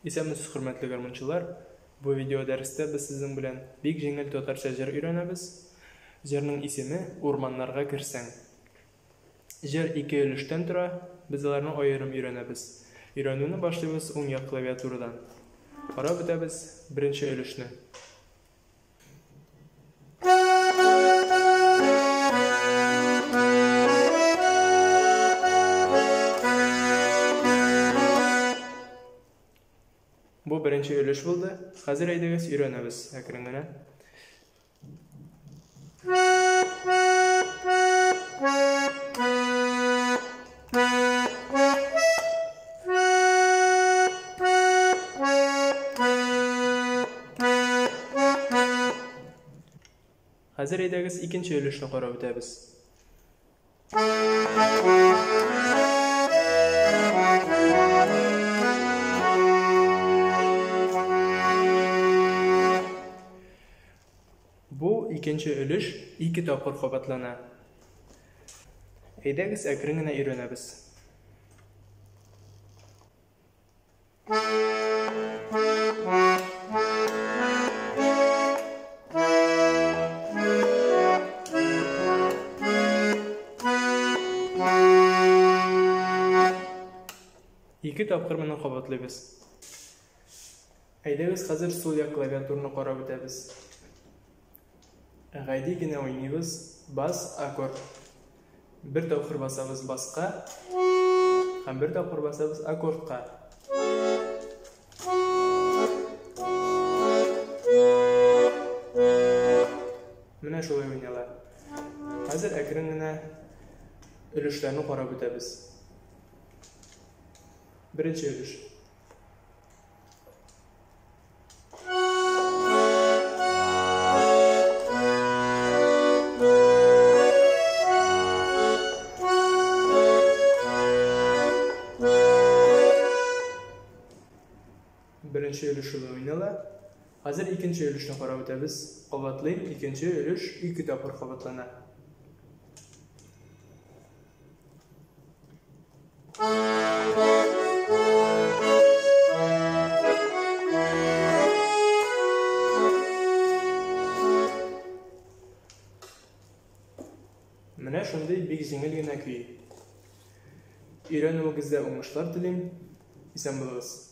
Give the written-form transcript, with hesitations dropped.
Исәнмесез, хөрмәтле гармончылар. Бу видео дәрестә без сезнең белән бик җиңел татарча җыр өйрәнәбез. Җырның исеме Урманнарга керсен. Җыр 2 өлештән тора, без аларны аерым өйрәнәбез. Өйрәнүне башлыйбыз уң як клавиатурадан. Карап үтәбез беренче өлешне. Бу беренче өлеш булды. Хәзер әйдәгез өйрәнәбез әкрен генә. Хәзер әйдәгез икенче өлешне карап үтәбез. Бу икенче өлеш 2 тапкыр кабатлана. Әйдәгез әкрен генә өйрәнәбез. Ике тапкыр моны кабатлыйбыз. Әйдәгез хәзер сул як клавиатураны карап үтәбез. Гайди генә уйныйбыз, бас, аккорд. Бер тапкыр басабыз баска, һәм бер тапкыр басабыз аккордка. Менә шулай уйныйлар. Хәзер әкрен генә өлешләрне карап үтәбез. Беренче өлеш. Беренче өлеш уйнала. Хәзер икенче өлешне карап үтәбез. Кабатлыйм, икенче өлеш 2 тапкыр кабатлана. Менә шундый бик җиңел генә көй. Өйрәнүегездә уңышлар телим. Исән булыгыз.